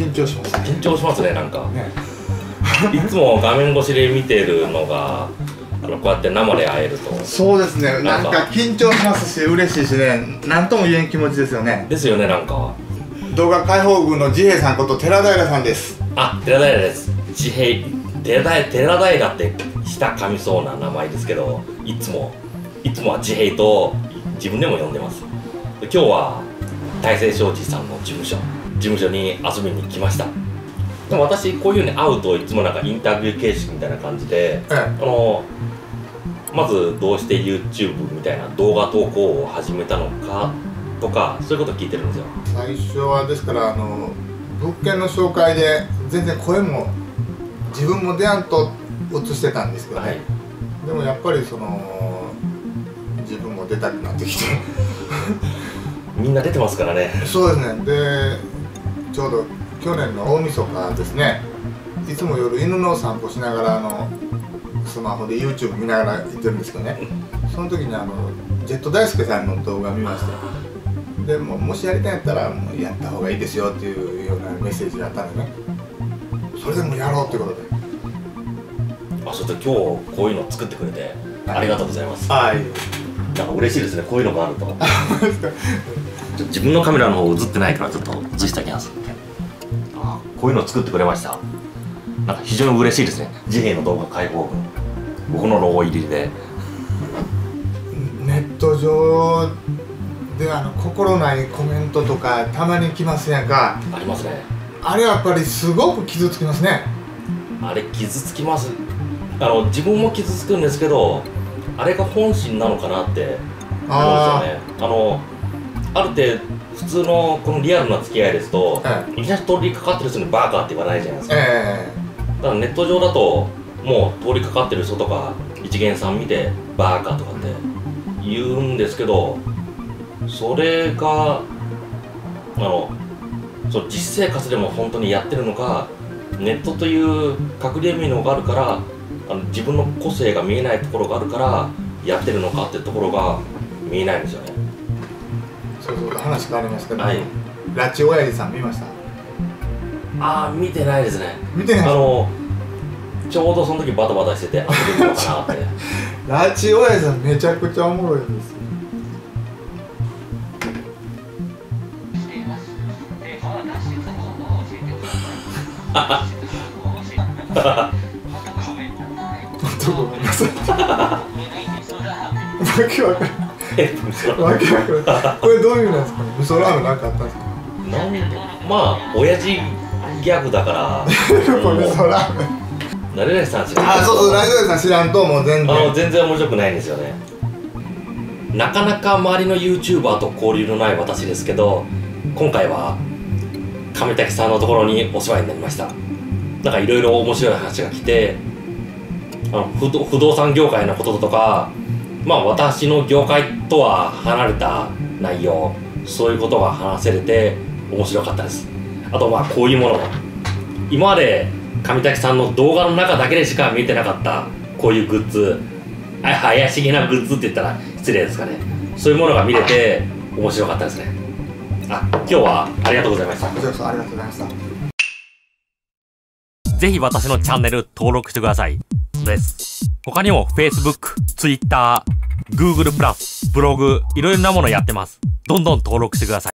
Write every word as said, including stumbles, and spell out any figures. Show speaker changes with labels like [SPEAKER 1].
[SPEAKER 1] 緊張しますね。
[SPEAKER 2] 緊張しますね、なんか。
[SPEAKER 1] ね
[SPEAKER 2] いつも画面越しで見てるのが、あのこうやって生で会えると。
[SPEAKER 1] そうですね。なんか緊張しますし、嬉しいしね、なんとも言えん気持ちですよね。
[SPEAKER 2] ですよね、なんか。
[SPEAKER 1] 動画解放軍の治兵衛さんこと寺平さんです。
[SPEAKER 2] あ、寺平です。治兵衛、寺平、寺平って舌噛みそうな名前ですけど、いつも、いつもは治兵衛と自分でも呼んでます。今日は大成商事さんの事務所、事務所に遊びに来ました。でも私こういうふうに会うといつもなんかインタビュー形式みたいな感じで、
[SPEAKER 1] ええ、
[SPEAKER 2] あのまずどうして YouTube みたいな動画投稿を始めたのかとか、そういうこと聞いてるんですよ。
[SPEAKER 1] 最初はですから、あの物件の紹介で全然声も自分も出やんと映してたんですけどね、はい、でもやっぱりその自分も出たくなってきて
[SPEAKER 2] みんな出てますからね。
[SPEAKER 1] そうですね。でちょうど去年の大晦日ですね、いつも夜犬の散歩しながらあのスマホで YouTube 見ながら行ってるんですけどね、その時にあのジェット大輔さんの動画見ました。でももしやりたいんやったらもうやった方がいいですよっていうようなメッセージがあったんでね、それでもやろうっていうことで。
[SPEAKER 2] あ、それと今日こういうの作ってくれてありがとうございます。
[SPEAKER 1] はい、
[SPEAKER 2] なんか嬉しいですね、こういうのがあると。ちょ自分のカメラの方映ってないからちょっと映してあげます。あ、こういうの作ってくれました。なんか非常に嬉しいですね。治兵衛の動画解放軍、僕のロゴ入りで。
[SPEAKER 1] ネット上であの心ないコメントとかたまに来ますやんか。
[SPEAKER 2] ありますね。
[SPEAKER 1] あれやっぱりすごく傷つきますね。
[SPEAKER 2] あれ傷つきます。あの自分も傷つくんですけど、あれが本心なのかなって思うんですよね。あのある程度普通のこのリアルな付き合いですと、ええ、いきなり通りかかってる人にバーカーって言わないじゃないですか。ええ、だからネット上だともう通りかかってる人とか一元さん見てバーカーとかって言うんですけど、それがあのそう実生活でも本当にやってるのか、ネットという隠れみのがあるから、あの自分の個性が見えないところがあるからやってるのかっていうところが見えないんですよね。
[SPEAKER 1] そうそう、話変わりますけど、
[SPEAKER 2] はい、
[SPEAKER 1] 拉致親父さん見ました？
[SPEAKER 2] ああ、見てないですね。
[SPEAKER 1] 見てない。あの
[SPEAKER 2] ちょうどその時バタバタしてて遊びに行こうかなって。
[SPEAKER 1] 拉致親父さんめちゃくちゃおもろいんですよ。ごめんなさい。わけわかんない。わけわかんない。これどういう意味なんですかね。味噌ラーメンなんかあったんですか。
[SPEAKER 2] なんまあ親父ギャグだから。
[SPEAKER 1] 味噌ラーメン。
[SPEAKER 2] なれなしさん知らん。
[SPEAKER 1] あ、そうそう、なれなしさん知らんともう全然。
[SPEAKER 2] あの全然面白くないんですよね。なかなか周りの YouTuber と交流のない私ですけど、今回は亀滝さんのところにお世話になりました。なんかいろいろ面白い話が来て、あの不動不動産業界のこととか、まあ私の業界とは離れた内容、そういうことが話せれて面白かったです。あとまあこういうもの、今まで上滝さんの動画の中だけでしか見てなかったこういうグッズ、あ、怪しげなグッズって言ったら失礼ですかね。そういうものが見れて面白かったですね。あ、今日はありがとうございました。
[SPEAKER 1] こちらこそありがとうございました。
[SPEAKER 2] ぜひ私のチャンネル登録してください。です。他にも Facebook、Twitter、Google プラス、ブログ、いろいろなものやってます。どんどん登録してください。